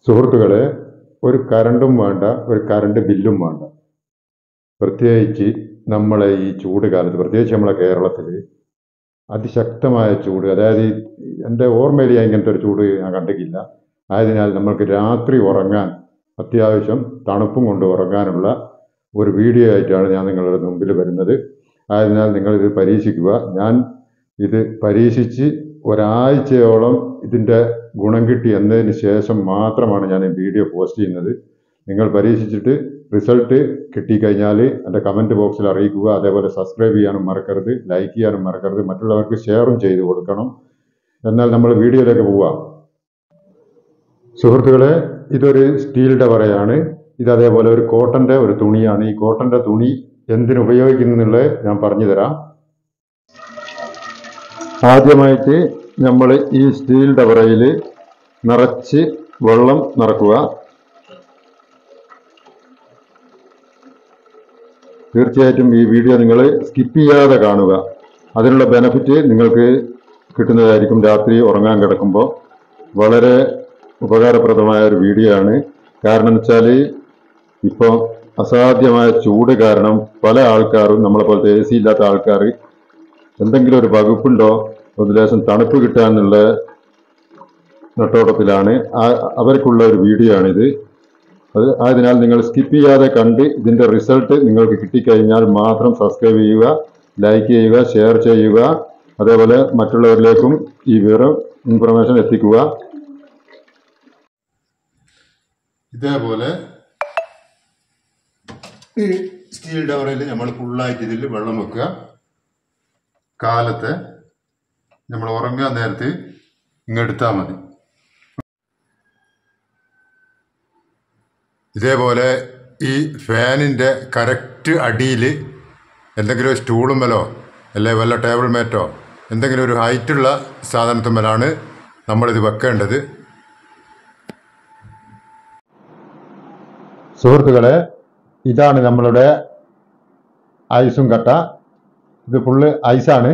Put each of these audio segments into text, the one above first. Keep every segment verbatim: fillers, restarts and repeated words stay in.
സുഹൃത്തുക്കളെ, ഒരു കറണ്ടും വേണ്ട, ഒരു കറണ്ട് ബില്ലും വേണ്ട. പ്രത്യേകിച്ച് നമ്മളെ ഈ ചൂട് കാലത്ത്, പ്രത്യേകിച്ച് നമ്മളെ കേരളത്തിൽ അതിശക്തമായ ചൂട്, അതായത് എൻ്റെ ഓർമ്മയിൽ ഞാൻ ഇങ്ങനത്തെ ഒരു ചൂട് ഞാൻ കണ്ടിട്ടില്ല. ആയതിനാൽ നമ്മൾക്ക് രാത്രി ഉറങ്ങാൻ അത്യാവശ്യം തണുപ്പും കൊണ്ട് ഉറങ്ങാനുള്ള ഒരു വീഡിയോ ആയിട്ടാണ് ഞാൻ നിങ്ങളുടെ മുമ്പിൽ വരുന്നത്. ആയതിനാൽ നിങ്ങളിത് പരീക്ഷിക്കുക. ഞാൻ ഇത് പരീക്ഷിച്ച് ഒരാഴ്ചയോളം ഇതിൻ്റെ ഗുണം കിട്ടി എന്നതിന് ശേഷം മാത്രമാണ് ഞാൻ ഈ വീഡിയോ പോസ്റ്റ് ചെയ്യുന്നത്. നിങ്ങൾ പരീക്ഷിച്ചിട്ട് റിസൾട്ട് കിട്ടിക്കഴിഞ്ഞാൽ എൻ്റെ കമൻറ്റ് ബോക്സിൽ അറിയിക്കുക. അതേപോലെ സബ്സ്ക്രൈബ് ചെയ്യാനും മറക്കരുത്, ലൈക്ക് ചെയ്യാനും മറക്കരുത്, മറ്റുള്ളവർക്ക് ഷെയറും ചെയ്ത് കൊടുക്കണം. എന്നാൽ നമ്മൾ വീഡിയോയിലേക്ക് പോവാം. സുഹൃത്തുക്കളെ, ഇതൊരു സ്റ്റീൽ ഡവറയാണ്. ഇത് അതേപോലെ ഒരു കോട്ടൻ്റെ ഒരു തുണിയാണ്. ഈ കോട്ടൻ്റെ തുണി എന്തിനുപയോഗിക്കുന്നുള്ളത് ഞാൻ പറഞ്ഞു തരാം. ആദ്യമായിട്ട് നമ്മൾ ഈ സ്റ്റീൽ ഡവറയിൽ നിറച്ച് വെള്ളം നിറക്കുക. തീർച്ചയായിട്ടും ഈ വീഡിയോ നിങ്ങൾ സ്കിപ്പ് ചെയ്യാതെ കാണുക. അതിനുള്ള ബെനിഫിറ്റ് നിങ്ങൾക്ക് കിട്ടുന്നതായിരിക്കും. രാത്രി ഉറങ്ങാൻ കിടക്കുമ്പോൾ വളരെ ഉപകാരപ്രദമായ ഒരു വീഡിയോ ആണ്. കാരണം എന്ന് വെച്ചാൽ ഇപ്പോൾ അസാധ്യമായ ചൂട് കാരണം പല ആൾക്കാരും, നമ്മളെ പോലത്തെ എ സി ഇല്ലാത്ത ആൾക്കാർ, എന്തെങ്കിലും ഒരു വകുപ്പുണ്ടോ, ഒരു ലേശം തണുപ്പ് കിട്ടാനുള്ള നെട്ടോട്ടത്തിലാണ്. അവർക്കുള്ള ഒരു വീഡിയോ ആണിത്. അത് ആയതിനാൽ നിങ്ങൾ സ്കിപ്പ് ചെയ്യാതെ കണ്ട് ഇതിൻ്റെ റിസൾട്ട് നിങ്ങൾക്ക് കിട്ടിക്കഴിഞ്ഞാൽ മാത്രം സബ്സ്ക്രൈബ് ചെയ്യുക, ലൈക്ക് ചെയ്യുക, ഷെയർ ചെയ്യുക. അതേപോലെ മറ്റുള്ളവരിലേക്കും ഈ വിവരം ഇൻഫർമേഷൻ എത്തിക്കുക. ഇതേപോലെ ഈ സ്റ്റീൽ ഡവറിൽ നമ്മൾ ഫുള്ളായിട്ട് ഇതിൽ വെള്ളം വെക്കുക. കാലത്ത് നമ്മൾ ഉറങ്ങാൻ നേരത്ത് ഇങ്ങെടുത്താൽ മതി. ഇതേപോലെ ഈ ഫാനിൻ്റെ കറക്റ്റ് അടിയിൽ എന്തെങ്കിലും സ്റ്റൂളും മേലോ അല്ലെ വല്ല ടേബിൾ മാറ്റോ എന്തെങ്കിലും ഒരു ഹൈറ്റുള്ള സാധനത്തുമ്മലാണ് നമ്മളിത് വെക്കേണ്ടത്. സുഹൃത്തുക്കളെ, ഇതാണ് നമ്മളുടെ ഐസും കട്ട. ഇത് ഫുള്ള് ഐസാണ്.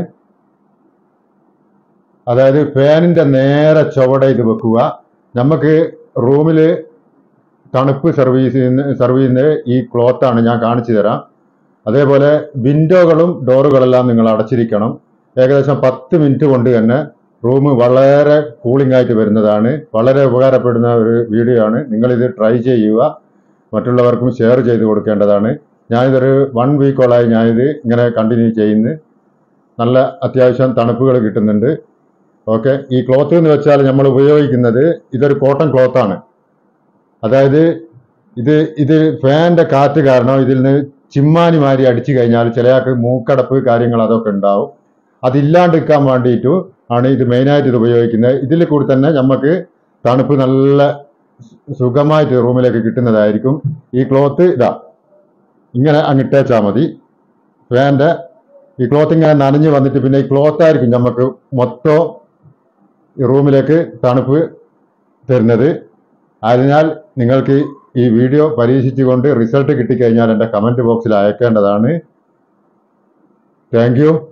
അതായത് ഫാനിൻ്റെ നേരെ ചുവടെ ഇത് വെക്കുക. നമുക്ക് റൂമിൽ തണുപ്പ് സർവീസ് ചെയ്യുന്ന സർവ് ചെയ്യുന്ന ഈ ക്ലോത്താണ് ഞാൻ കാണിച്ചു തരാം. അതേപോലെ വിൻഡോകളും ഡോറുകളെല്ലാം നിങ്ങൾ അടച്ചിരിക്കണം. ഏകദേശം പത്ത് മിനിറ്റ് കൊണ്ട് തന്നെ റൂം വളരെ കൂളിംഗ് ആയിട്ട് വരുന്നതാണ്. വളരെ ഉപകാരപ്പെടുന്ന ഒരു വീഡിയോ ആണ്. നിങ്ങളിത് ട്രൈ ചെയ്യുക, മറ്റുള്ളവർക്കും ഷെയർ ചെയ്ത് കൊടുക്കേണ്ടതാണ്. ഞാനിതൊരു വൺ വീക്കോളായി ഞാനിത് ഇങ്ങനെ കണ്ടിന്യൂ ചെയ്യുന്നു. നല്ല അത്യാവശ്യം തണുപ്പുകൾ കിട്ടുന്നുണ്ട്. ഓക്കെ, ഈ ക്ലോത്ത് എന്ന് വെച്ചാൽ നമ്മൾ ഉപയോഗിക്കുന്നത് ഇതൊരു കോട്ടൺ ക്ലോത്താണ്. അതായത് ഇത് ഇത് ഫാനിൻ്റെ കാറ്റ് കാരണം ഇതിൽ നിന്ന് ചിമ്മാനി മാരി അടിച്ചു കഴിഞ്ഞാൽ ചിലയാൾക്ക് മൂക്കടപ്പ് കാര്യങ്ങൾ അതൊക്കെ ഉണ്ടാവും. അതില്ലാണ്ടിരിക്കാൻ വേണ്ടിയിട്ടു ആണ് ഇത് മെയിനായിട്ട് ഇത് ഉപയോഗിക്കുന്നത്. ഇതിൽ കൂടി തന്നെ നമുക്ക് തണുപ്പ് നല്ല സുഖമായിട്ട് റൂമിലേക്ക് കിട്ടുന്നതായിരിക്കും. ഈ ക്ലോത്ത് ഇതാ ഇങ്ങനെ അങ്ങിട്ടേച്ചാൽ മതി. ഫാൻ്റെ ഈ ക്ലോത്ത് ഇങ്ങനെ നനഞ്ഞ് വന്നിട്ട് പിന്നെ ഈ ക്ലോത്ത് ആയിരിക്കും നമുക്ക് മൊത്തം ഈ റൂമിലേക്ക് തണുപ്പ് തരുന്നത്. അതിനാൽ നിങ്ങൾക്ക് ഈ വീഡിയോ പരീക്ഷിച്ചുകൊണ്ട് റിസൾട്ട് കിട്ടിക്കഴിഞ്ഞാൽ എൻ്റെ കമൻറ്റ് ബോക്സിൽ അയക്കേണ്ടതാണ്. Thank you.